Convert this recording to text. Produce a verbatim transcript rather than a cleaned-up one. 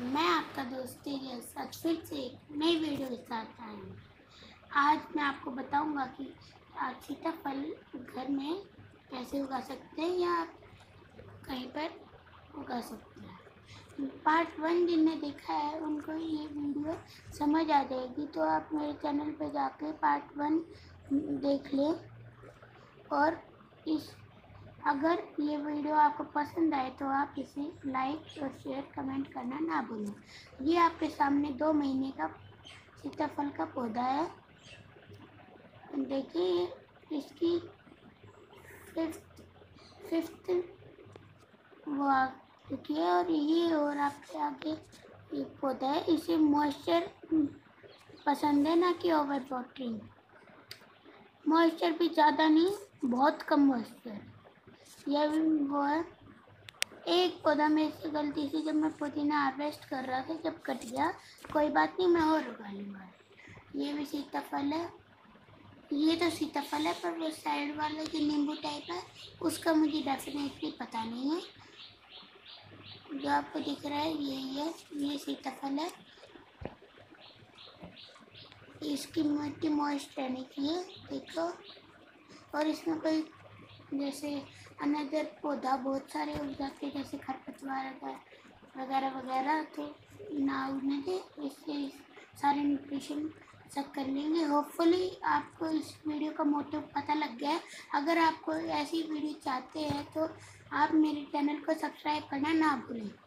मैं आपका दोस्त तेजस आज फिर से एक नई वीडियो के साथ आया हूँ। आज मैं आपको बताऊंगा कि आप सीताफल घर में कैसे उगा सकते हैं या आप कहीं पर उगा सकते हैं। पार्ट वन जिनने देखा है उनको ये वीडियो समझ आ जाएगी, तो आप मेरे चैनल पर जाके पार्ट वन देख लें। और इस अगर ये वीडियो आपको पसंद आए तो आप इसे लाइक और शेयर कमेंट करना ना भूलें। ये आपके सामने दो महीने का सीताफल का पौधा है। देखिए इसकी फिफ्थ फिफ्थ वो आ चुकी है और ये और आपके आगे ये पौधा है। इसे मॉइस्चर पसंद है, ना कि ओवर वाटरिंग। मॉइस्चर भी ज़्यादा नहीं, बहुत कम मॉइस्चर। यह वो है। एक पौधा में से गलती से जब मैं पुदीना हार्वेस्ट कर रहा था जब कट गया, कोई बात नहीं, मैं और उगा लूँगा। ये भी सीताफल है। ये तो सीताफल है, पर वो साइड वाला जो नींबू टाइप है उसका मुझे डेफिनेटली पता नहीं है। जो आपको दिख रहा है यही है, ये सीताफल है। इसकी मिट्टी मॉइस्ट रहनी चाहिए, देखो। और इसमें कोई जैसे अनदर पौधा बहुत सारे उग जाते हैं, जैसे खरपतवार वगैरह वगैरह, तो ना उगने दे। इससे सारे न्यूट्रिशन सब कर लेंगे। होपफुली आपको इस वीडियो का मोटिव पता लग गया है। अगर आपको ऐसी वीडियो चाहते हैं तो आप मेरे चैनल को सब्सक्राइब करना ना भूलें।